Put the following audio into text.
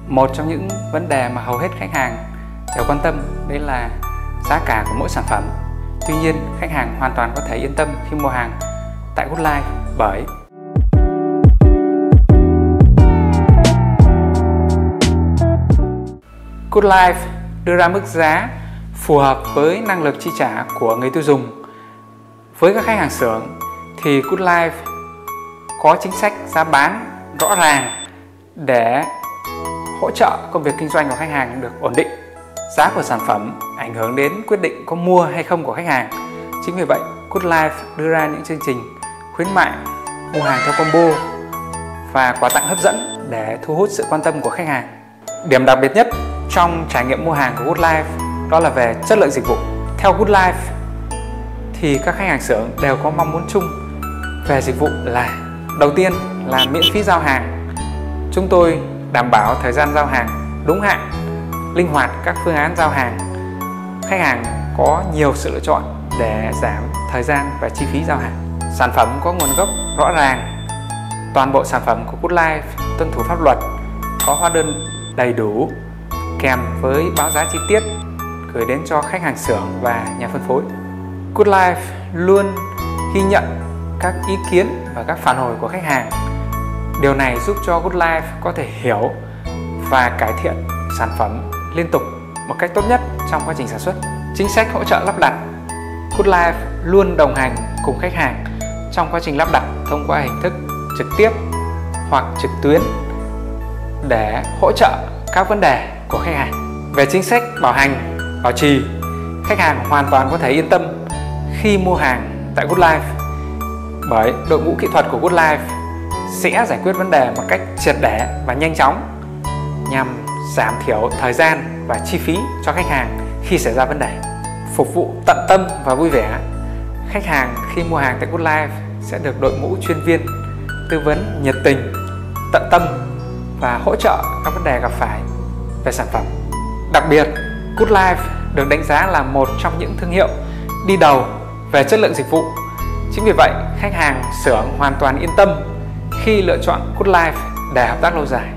Một trong những vấn đề mà hầu hết khách hàng đều quan tâm đấy là giá cả của mỗi sản phẩm. Tuy nhiên, khách hàng hoàn toàn có thể yên tâm khi mua hàng tại Goodlife bởi Goodlife đưa ra mức giá phù hợp với năng lực chi trả của người tiêu dùng. Với các khách hàng xưởng thì Goodlife có chính sách giá bán rõ ràng để hỗ trợ công việc kinh doanh của khách hàng được ổn định. Giá của sản phẩm ảnh hưởng đến quyết định có mua hay không của khách hàng. Chính vì vậy, Goodlife đưa ra những chương trình khuyến mại, mua hàng theo combo và quà tặng hấp dẫn để thu hút sự quan tâm của khách hàng. Điểm đặc biệt nhất trong trải nghiệm mua hàng của Goodlife đó là về chất lượng dịch vụ. Theo Goodlife thì các khách hàng xưởng đều có mong muốn chung về dịch vụ là đầu tiên là miễn phí giao hàng. Chúng tôi đảm bảo thời gian giao hàng đúng hạn, linh hoạt các phương án giao hàng. Khách hàng có nhiều sự lựa chọn để giảm thời gian và chi phí giao hàng. Sản phẩm có nguồn gốc rõ ràng. Toàn bộ sản phẩm của Goodlife tuân thủ pháp luật, có hóa đơn đầy đủ kèm với báo giá chi tiết gửi đến cho khách hàng xưởng và nhà phân phối. Goodlife luôn ghi nhận các ý kiến và các phản hồi của khách hàng. Điều này giúp cho Goodlife có thể hiểu và cải thiện sản phẩm liên tục một cách tốt nhất trong quá trình sản xuất. Chính sách hỗ trợ lắp đặt. Goodlife luôn đồng hành cùng khách hàng trong quá trình lắp đặt thông qua hình thức trực tiếp hoặc trực tuyến để hỗ trợ các vấn đề của khách hàng. Về chính sách bảo hành, bảo trì, khách hàng hoàn toàn có thể yên tâm khi mua hàng tại Goodlife bởi đội ngũ kỹ thuật của Goodlife sẽ giải quyết vấn đề một cách triệt để và nhanh chóng nhằm giảm thiểu thời gian và chi phí cho khách hàng khi xảy ra vấn đề. Phục vụ tận tâm và vui vẻ. Khách hàng khi mua hàng tại Goodlife sẽ được đội ngũ chuyên viên tư vấn nhiệt tình, tận tâm và hỗ trợ các vấn đề gặp phải về sản phẩm. Đặc biệt, Goodlife được đánh giá là một trong những thương hiệu đi đầu về chất lượng dịch vụ. Chính vì vậy, khách hàng xưởng hoàn toàn yên tâm khi lựa chọn Goodlife để hợp tác lâu dài.